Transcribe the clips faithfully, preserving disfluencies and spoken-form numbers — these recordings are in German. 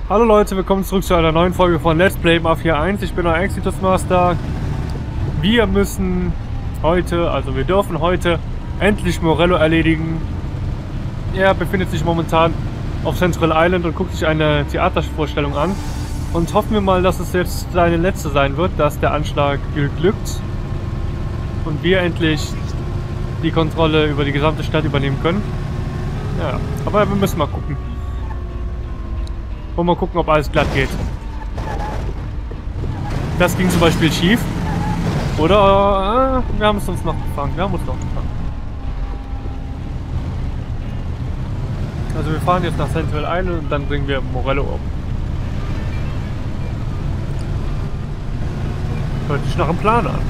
Hallo Leute, willkommen zurück zu einer neuen Folge von Let's Play Mafia eins. Ich bin euer Exitus Master. Wir müssen heute, also wir dürfen heute endlich Morello erledigen. Er befindet sich momentan auf Central Island und guckt sich eine Theatervorstellung an. Und hoffen wir mal, dass es jetzt seine letzte sein wird, dass der Anschlag glückt. Und wir endlich die Kontrolle über die gesamte Stadt übernehmen können. Ja, aber wir müssen mal gucken. Und mal gucken, ob alles glatt geht. Das ging zum Beispiel schief. Oder äh, wir haben es uns noch gefangen. Wir haben uns noch gefangen. Also wir fahren jetzt nach Central Island und dann bringen wir Morello um. Hört sich nach einem Plan an.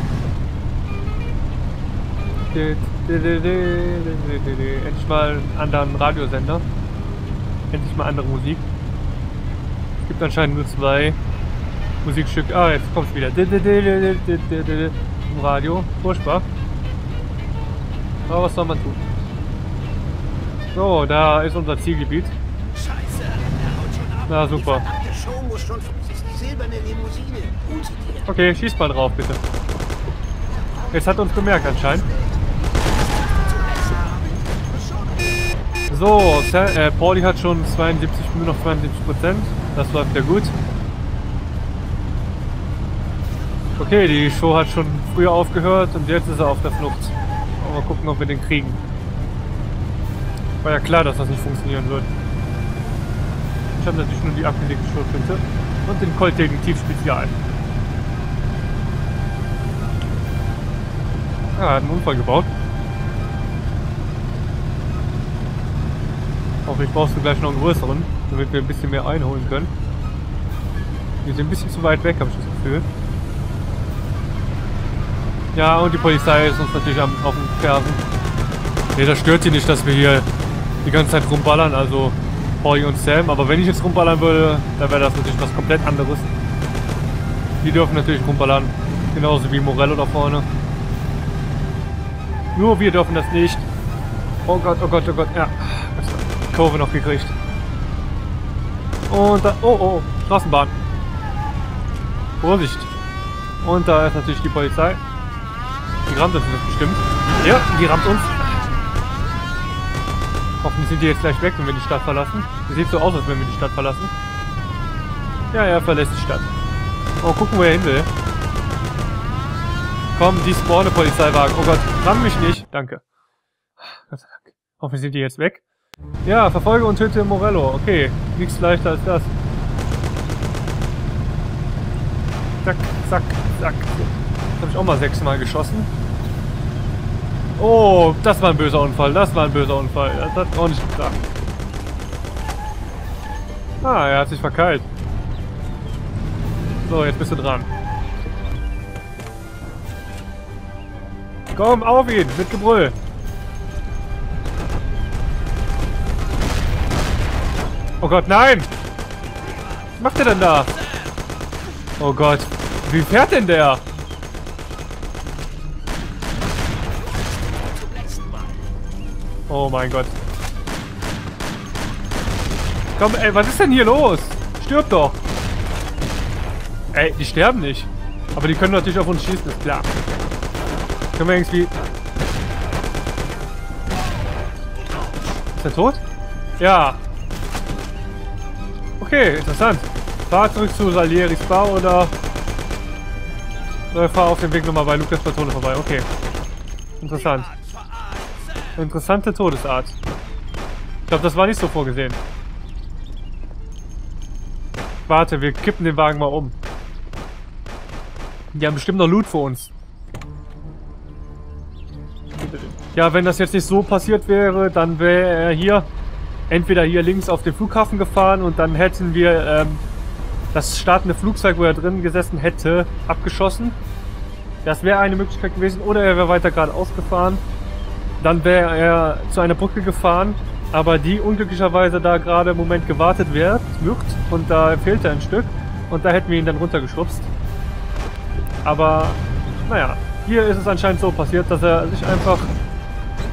Endlich mal einen anderen Radiosender. Endlich mal andere Musik. Es gibt anscheinend nur zwei Musikstücke. Ah, jetzt kommt es wieder. Im Radio. Furchtbar. Aber was soll man tun? So, da ist unser Zielgebiet. Na super. Okay, schieß mal drauf, bitte. Jetzt hat uns bemerkt anscheinend. So, äh, Pauli hat schon zweiundsiebzig, nur noch zweiundsiebzig Prozent. Das läuft ja gut. Okay, die Show hat schon früher aufgehört und jetzt ist er auf der Flucht. Mal gucken, ob wir den kriegen. War ja klar, dass das nicht funktionieren wird. Ich habe natürlich nur die abgelegte Schrotflinte und den Colt Detektiv Spezial. Ah, er hat einen Unfall gebaut. Hoffentlich brauchst du gleich noch einen größeren, damit wir ein bisschen mehr einholen können. Wir sind ein bisschen zu weit weg, habe ich das Gefühl. Ja, und die Polizei ist uns natürlich am, auf den Fersen. Ne, das stört sie nicht, dass wir hier die ganze Zeit rumballern, also Pauli und Sam. Aber wenn ich jetzt rumballern würde, dann wäre das natürlich was komplett anderes. Die dürfen natürlich rumballern, genauso wie Morello da vorne. Nur wir dürfen das nicht. Oh Gott, oh Gott, oh Gott, ja. Kurve noch gekriegt. Und da, oh, oh, Straßenbahn. Vorsicht. Und da ist natürlich die Polizei. Die rammt uns bestimmt. Ja, die rammt uns. Hoffentlich sind die jetzt gleich weg, wenn wir die Stadt verlassen. Das sieht so aus, als wenn wir die Stadt verlassen. Ja, er verlässt die Stadt. Oh, gucken, wo er hin will. Komm, die spawne Polizeiwagen. Oh Gott, ramm mich nicht. Danke. Gott sei Dank. Hoffentlich sind die jetzt weg. Ja, verfolge und töte Morello. Okay, nichts leichter als das. Zack, zack, zack. Das habe ich auch mal sechsmal geschossen. Oh, das war ein böser Unfall. Das war ein böser Unfall. Das hat auch nicht geklappt. Ah, er hat sich verkeilt. So, jetzt bist du dran. Komm, auf ihn, mit Gebrüll. Oh Gott, nein! Was macht der denn da? Oh Gott, wie fährt denn der? Oh mein Gott. Komm, ey, was ist denn hier los? Stirb doch! Ey, die sterben nicht. Aber die können natürlich auf uns schießen, ist klar. Können wir irgendwie... Ist er tot? Ja. Okay, interessant. Fahr zurück zu Salieri's Bar oder... Oder fahr auf dem Weg nochmal bei Lucas Bertone vorbei. Okay. Interessant. Interessante Todesart. Ich glaube, das war nicht so vorgesehen. Warte, wir kippen den Wagen mal um. Die haben bestimmt noch Loot für uns. Ja, wenn das jetzt nicht so passiert wäre, dann wäre er hier... entweder hier links auf den Flughafen gefahren und dann hätten wir ähm, das startende Flugzeug, wo er drin gesessen hätte, abgeschossen. Das wäre eine Möglichkeit gewesen. Oder er wäre weiter geradeaus gefahren. Dann wäre er zu einer Brücke gefahren, aber die unglücklicherweise da gerade im Moment gewartet wird, wirkt und da fehlte ein Stück. Und da hätten wir ihn dann runtergeschubst. Aber, naja, hier ist es anscheinend so passiert, dass er sich einfach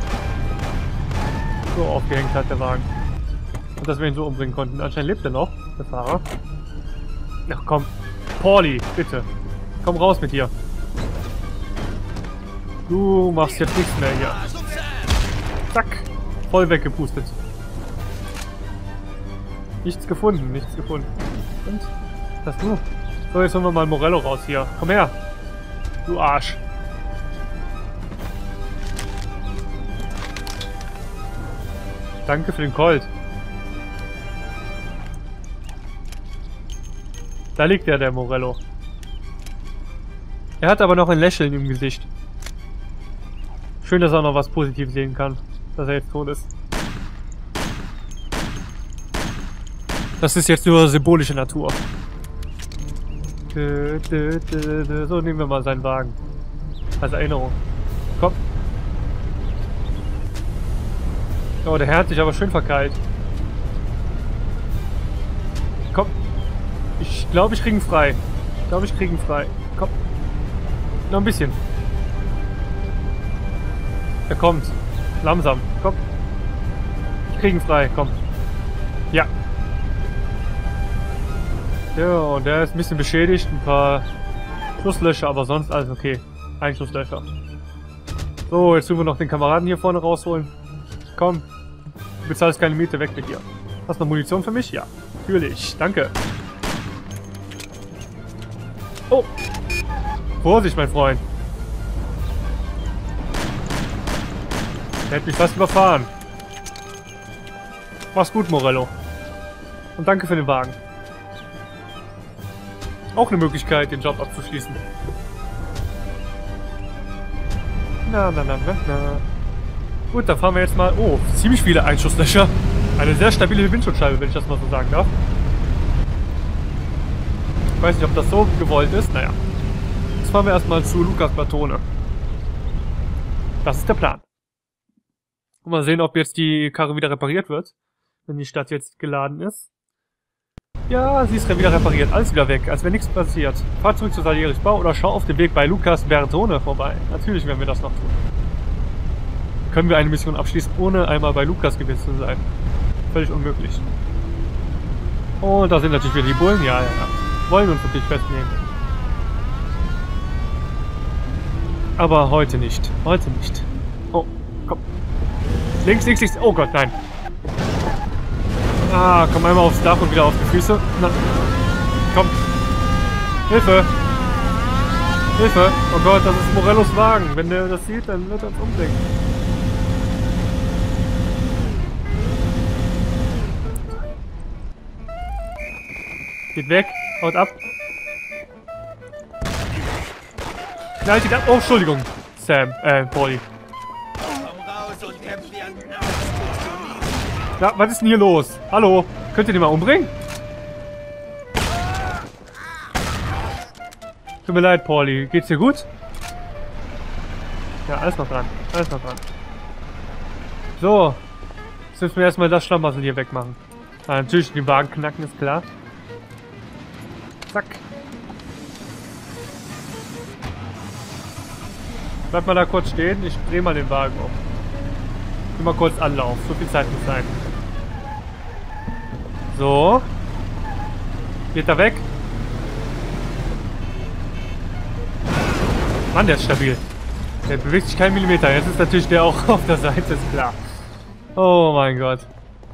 so aufgehängt hat, der Wagen. Und dass wir ihn so umbringen konnten. Anscheinend lebt er noch. der Fahrer. Ach komm. Pauli, bitte. Komm raus mit dir. Du machst jetzt nichts mehr hier. Zack. Voll weggepustet. Nichts gefunden, nichts gefunden. Und? Was hast du? So, jetzt holen wir mal Morello raus hier. Komm her. Du Arsch. Danke für den Colt. Da liegt er, der Morello. Er hat aber noch ein Lächeln im Gesicht. Schön, dass er noch was Positives sehen kann. Dass er jetzt tot ist. Das ist jetzt nur symbolische Natur. So, nehmen wir mal seinen Wagen. Als Erinnerung. Komm. Oh, der Herr hat sich aber schön verkeilt. Komm. Ich glaube, ich kriege ihn frei. Ich glaube, ich kriege ihn frei. Komm. Noch ein bisschen. Er kommt. Langsam. Komm. Ich kriege ihn frei. Komm. Ja. Ja, und der ist ein bisschen beschädigt. Ein paar Schusslöcher, aber sonst alles okay. Ein Schusslöcher. So, jetzt tun wir noch den Kameraden hier vorne rausholen. Komm. Du bezahlst keine Miete. Weg mit dir. Hast du noch Munition für mich? Ja. Natürlich. Danke. Oh. Vorsicht, mein Freund. Der hätte mich fast überfahren. Mach's gut, Morello. Und danke für den Wagen. Auch eine Möglichkeit, den Job abzuschließen. Na, na, na, na, na. Gut, dann fahren wir jetzt mal... Oh, ziemlich viele Einschusslöcher. Eine sehr stabile Windschutzscheibe, wenn ich das mal so sagen darf. Ich weiß nicht, ob das so gewollt ist. Naja. Jetzt fahren wir erstmal zu Lucas Bertone. Das ist der Plan. Und mal sehen, ob jetzt die Karre wieder repariert wird. Wenn die Stadt jetzt geladen ist. Ja, sie ist wieder repariert. Alles wieder weg, als wäre nichts passiert. Fahr zurück zu Salieris Bau oder schau auf dem Weg bei Lucas Bertone vorbei. Natürlich werden wir das noch tun. Können wir eine Mission abschließen, ohne einmal bei Lucas gewesen zu sein? Völlig unmöglich. Und da sind natürlich wieder die Bullen. Ja, ja, ja. Wollen uns natürlich festnehmen. Aber heute nicht. Heute nicht. Oh, komm. Links, links, links. Oh Gott, nein. Ah, komm einmal aufs Dach und wieder auf die Füße. Na. Komm. Hilfe. Hilfe. Oh Gott, das ist Morellos Wagen. Wenn der das sieht, dann wird er uns umbringen. Geht weg. Haut ab. Knallt ihn ab. Oh, Entschuldigung. Sam. Äh, Pauli. Ja, was ist denn hier los? Hallo? Könnt ihr den mal umbringen? Tut mir leid, Pauli. Geht's dir gut? Ja, alles noch dran. Alles noch dran. So. Jetzt müssen wir erstmal das Schlamassel hier wegmachen. Ah, natürlich den Wagen knacken, ist klar. Zack. Bleib mal da kurz stehen. Ich drehe mal den Wagen um. Geh mal kurz Anlauf. So viel Zeit muss sein. So. Geht da weg. Mann, der ist stabil. Der bewegt sich keinen Millimeter. Jetzt ist natürlich der auch auf der Seite, ist klar. Oh mein Gott.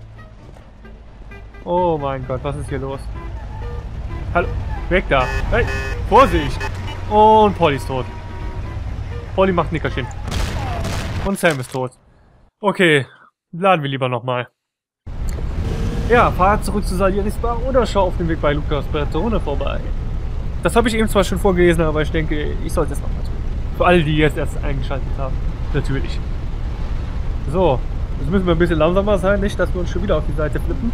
Oh mein Gott, was ist hier los? Hallo. Weg da. Hey, Vorsicht. Und Pauli ist tot. Pauli macht Nickerchen. Und Sam ist tot. Okay, laden wir lieber nochmal. Ja, fahr zurück zu Salieris Bar oder schau auf dem Weg bei Lucas Bertone vorbei. Das habe ich eben zwar schon vorgelesen, aber ich denke, ich sollte es nochmal tun. Für alle, die jetzt erst eingeschaltet haben. Natürlich. So, jetzt müssen wir ein bisschen langsamer sein, nicht, dass wir uns schon wieder auf die Seite flippen.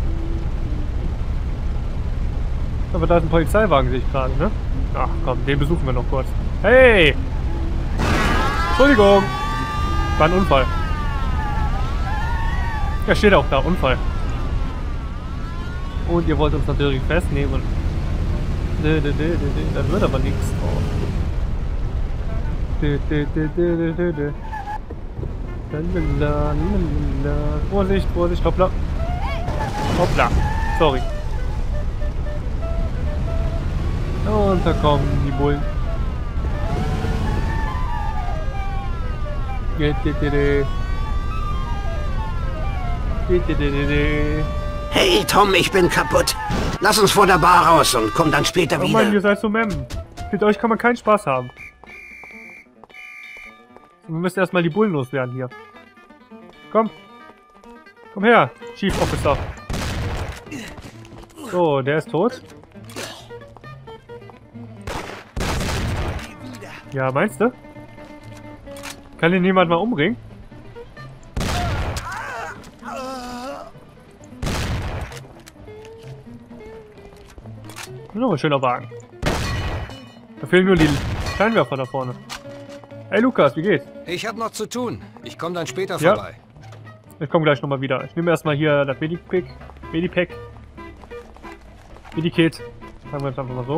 Aber da ist ein Polizeiwagen, sehe ich gerade, ne? Ach komm, den besuchen wir noch kurz. Hey! Entschuldigung! War ein Unfall. Ja, steht auch da, Unfall. Und ihr wollt uns natürlich festnehmen. Da wird aber nichts drauf. Vorsicht, Vorsicht, hoppla. Hoppla. Sorry. Und da kommen die Bullen. Hey Tom, ich bin kaputt. Lass uns vor der Bar raus und komm dann später oh wieder. Mann, ihr seid so Memmen. Mit euch kann man keinen Spaß haben. Wir müssen erstmal die Bullen loswerden hier. Komm. Komm her, Chief Officer. So, der ist tot. Ja, meinst du? Kann ihn jemand mal umbringen? Oh, ein schöner Wagen. Da fehlen nur die Scheinwerfer da vorne. Hey Lukas, wie geht's? Ich hab noch zu tun. Ich komme dann später Ja. vorbei. Ich komme gleich nochmal wieder. Ich nehme erstmal hier das Medipack. Medipack. Medikit. Sagen wir jetzt einfach mal so.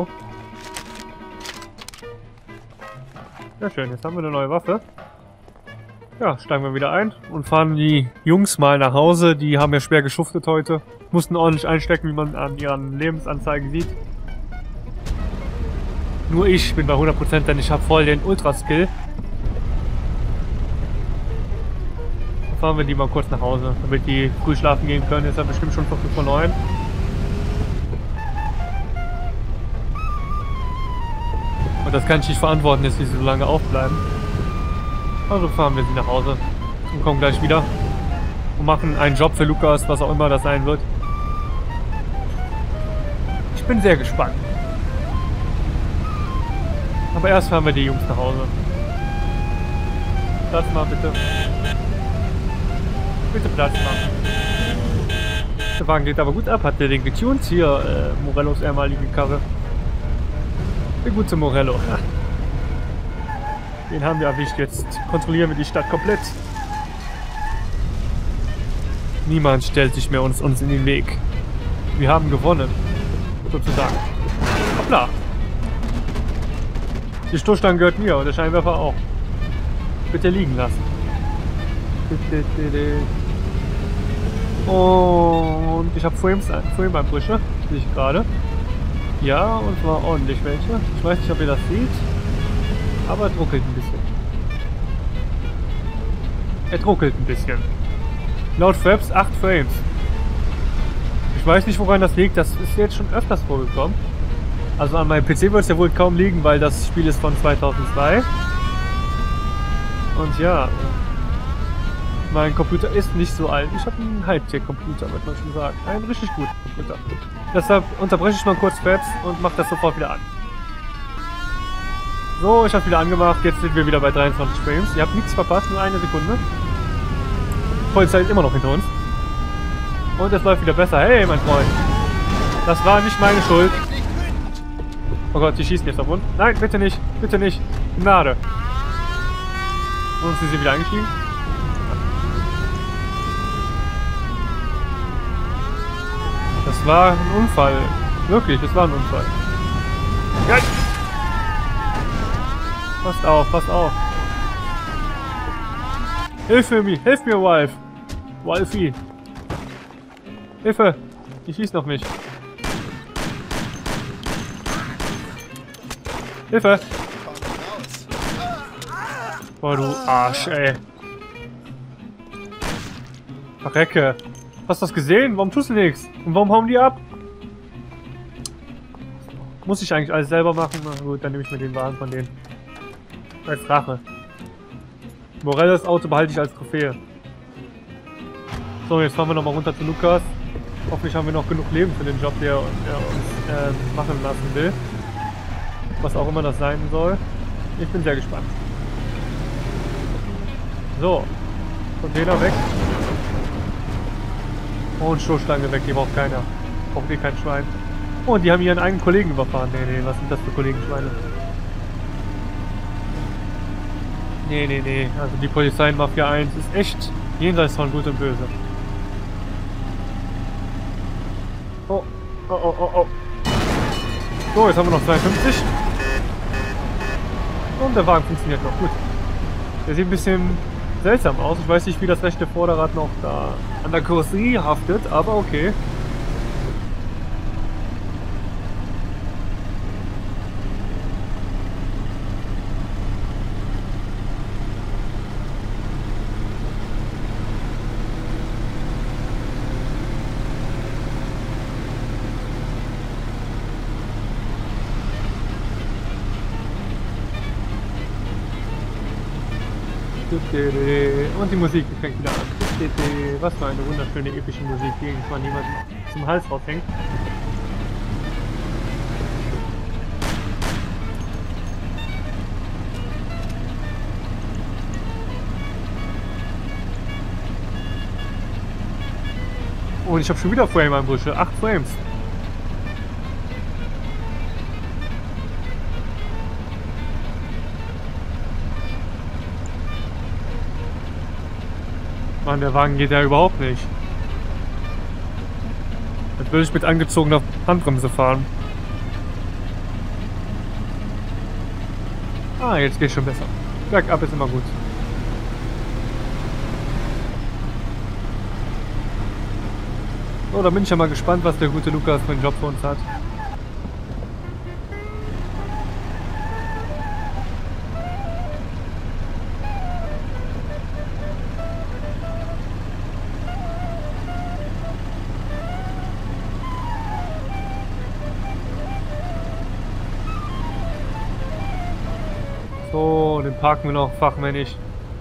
Ja schön, jetzt haben wir eine neue Waffe. Ja, steigen wir wieder ein und fahren die Jungs mal nach Hause. Die haben ja schwer geschuftet heute. Mussten ordentlich einstecken, wie man an ihren Lebensanzeigen sieht. Nur ich bin bei hundert Prozent, denn ich habe voll den Ultra-Skill. Dann fahren wir die mal kurz nach Hause, damit die früh schlafen gehen können. Ist ja bestimmt schon fünf vor neun. Und das kann ich nicht verantworten, dass sie so lange aufbleiben. Also fahren wir sie nach Hause und kommen gleich wieder. Und machen einen Job für Lukas, was auch immer das sein wird. Ich bin sehr gespannt. Aber erst fahren wir die Jungs nach Hause. Platz mal bitte. Bitte Platz machen. Der Wagen geht aber gut ab. Hat der den getuned? Hier, äh, Morellos ehemalige Karre. Der gute Morello. Den haben wir erwischt. Jetzt kontrollieren wir die Stadt komplett. Niemand stellt sich mehr uns, uns in den Weg. Wir haben gewonnen. Sozusagen. Hoppla. Die Stoßstange gehört mir und der Scheinwerfer auch. Bitte liegen lassen. Und ich habe Frame-Einbrüche, sehe ich gerade. Ja, und zwar ordentlich welche. Ich weiß nicht, ob ihr das seht, aber er ruckelt ein bisschen. Er ruckelt ein bisschen. Laut Fraps acht Frames. Ich weiß nicht, woran das liegt. Das ist jetzt schon öfters vorgekommen. Also an meinem P C wird es ja wohl kaum liegen, weil das Spiel ist von zweitausendzwei. Und ja, mein Computer ist nicht so alt. Ich habe einen Hightech-Computer, würde man schon sagen. Einen richtig guten Computer. Deshalb unterbreche ich mal kurz Fraps und mache das sofort wieder an. So, ich habe wieder angemacht. Jetzt sind wir wieder bei dreiundzwanzig Frames. Ihr habt nichts verpasst, nur eine Sekunde. Die Polizei ist immer noch hinter uns. Und es läuft wieder besser. Hey, mein Freund. Das war nicht meine Schuld. Oh Gott, die schießen jetzt auf uns. Nein, bitte nicht. Bitte nicht. Gnade. Und sie sind wieder eingestiegen. Das war ein Unfall. Wirklich, das war ein Unfall. Ja. Passt auf, passt auf. Hilf mir, hilf mir, Wolf. Wolfie. Hilfe. Die schießt auf mich. Hilfe. Boah, du Arsch, ey. Verrecke. Hast du das gesehen? Warum tust du nichts? Und warum hauen die ab? Muss ich eigentlich alles selber machen? Na gut, dann nehme ich mir den Wagen von denen. Als Rache. Morellos Auto behalte ich als Trophäe. So, jetzt fahren wir nochmal runter zu Lukas. Hoffentlich haben wir noch genug Leben für den Job, der, der uns äh, machen lassen will. Was auch immer das sein soll. Ich bin sehr gespannt. So. Container weg. Und Stoßstange weg, die braucht keiner. Braucht eh kein Schwein. Oh, und die haben ihren eigenen Kollegen überfahren. Nee, nee, was sind das für Kollegenschweine? Nee, nee, nee. Also die Polizei in Mafia eins ist echt jenseits von Gut und Böse. Oh, oh, oh, oh, oh. So, jetzt haben wir noch zweiundfünfzig. Und der Wagen funktioniert noch gut. Der sieht ein bisschen seltsam aus. Ich weiß nicht, wie das rechte Vorderrad noch da an der Karosserie haftet, aber okay. Und die Musik fängt wieder an. Was für eine wunderschöne, epische Musik, die irgendwann niemand zum Hals raushängt. Und ich habe schon wieder Frame-Einbrüche. Acht Frames. Mann, der Wagen geht ja überhaupt nicht. Jetzt will ich mit angezogener Handbremse fahren. Ah, jetzt geht's schon besser. Bergab ist immer gut. So, da bin ich ja mal gespannt, was der gute Lukas für einen Job für uns hat. So, den parken wir noch fachmännisch.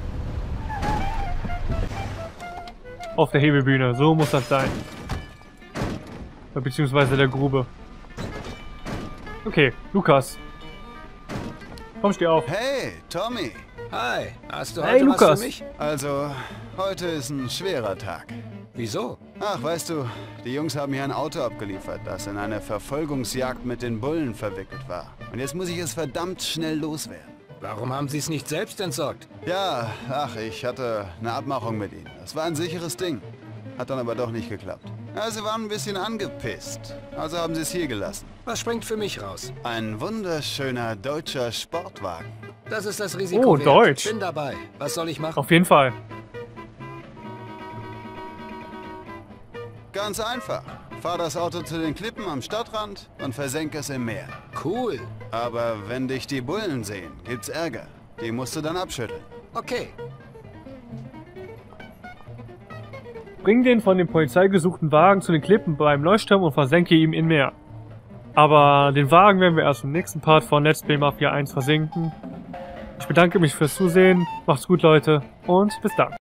Auf der Hebebühne, so muss das sein. Beziehungsweise der Grube. Okay, Lukas. Komm, steh auf. Hey, Tommy. Hi, hast du Hey, heute Lukas. was für mich? Also, heute ist ein schwerer Tag. Wieso? Ach, weißt du, die Jungs haben hier ein Auto abgeliefert, das in eine Verfolgungsjagd mit den Bullen verwickelt war. Und jetzt muss ich es verdammt schnell loswerden. Warum haben sie es nicht selbst entsorgt? Ja, ach, ich hatte eine Abmachung mit ihnen. Das war ein sicheres Ding. Hat dann aber doch nicht geklappt. Ja, sie waren ein bisschen angepisst. Also haben sie es hier gelassen. Was springt für mich raus? Ein wunderschöner deutscher Sportwagen. Das ist das Risiko Oh, wert. Deutsch. Bin dabei. Was soll ich machen? Auf jeden Fall. Ganz einfach. Fahr das Auto zu den Klippen am Stadtrand und versenke es im Meer. Cool. Aber wenn dich die Bullen sehen, gibt's Ärger. Die musst du dann abschütteln. Okay. Bring den von den Polizei gesuchten Wagen zu den Klippen beim Leuchtturm und versenke ihn im Meer. Aber den Wagen werden wir erst im nächsten Part von Let's Play Mafia eins versenken. Ich bedanke mich fürs Zusehen, macht's gut Leute und bis dann.